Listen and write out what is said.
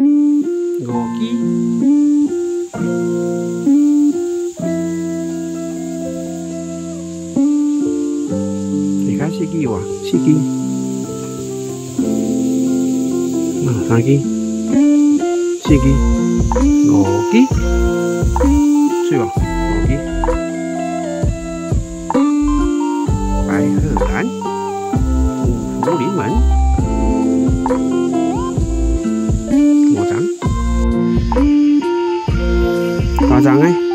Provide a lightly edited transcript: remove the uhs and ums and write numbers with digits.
五支，你看四支哇，四支，三支，四支，五支，对吧？五支，白鹤兰，五福临门，5张，8张哎。